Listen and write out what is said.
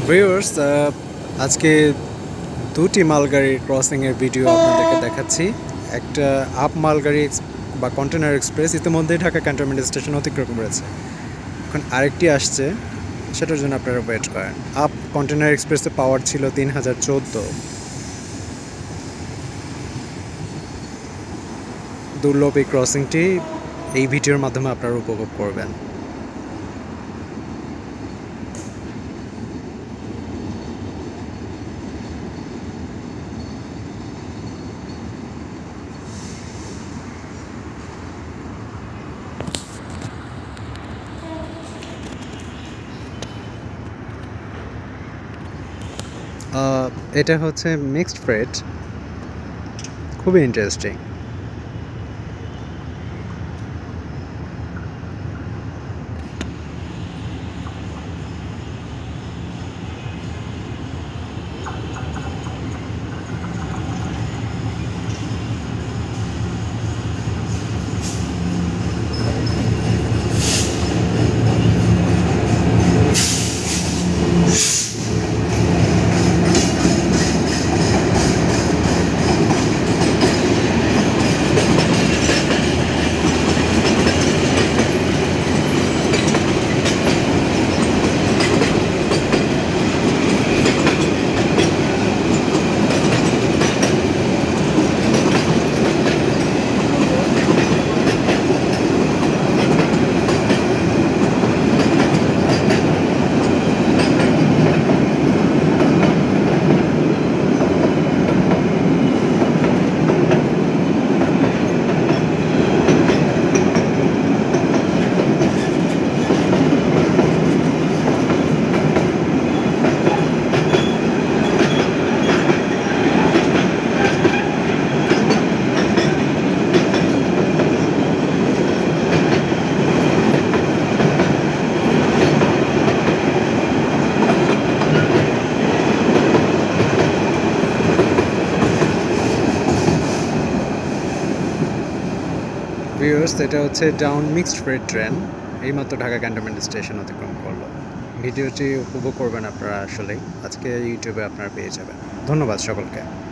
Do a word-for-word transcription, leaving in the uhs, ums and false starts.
Viewers আজকে দুটি মালগাড়ির crossing এর ভিডিও আপনাদেরকে দেখাচ্ছি। একটা আপ মালগাড়ি বা কন্টেনার এক্সপ্রেস ইতিমধ্যেই ঢাকা ক্যান্টনমেন্ট স্টেশন অতিক্রম করেছে। এখন আরেকটি আসছে, সেটার জন্য আপনারা ওয়েট করেন। আপ কন্টেনার এক্সপ্রেসে পাওয়ার ছিল তিন হাজার চোদ্দো। দুর্লভ এই ক্রসিংটি এই ভিডিওর মাধ্যমে আপনারা উপভোগ করবেন। এটা হচ্ছে মিক্সড ফ্রেট, খুবই ইন্টারেস্টিং। ভিউয়ার্স, এটা হচ্ছে ডাউন মিক্সড ফ্রেট ট্রেন, এইমাত্র ঢাকা ক্যান্টনমেন্ট স্টেশন অতিক্রম করলো। ভিডিওটি উপভোগ করবেন আপনারা, আসলেই আজকে ইউটিউবে আপনারা পেয়ে যাবেন। ধন্যবাদ সকলকে।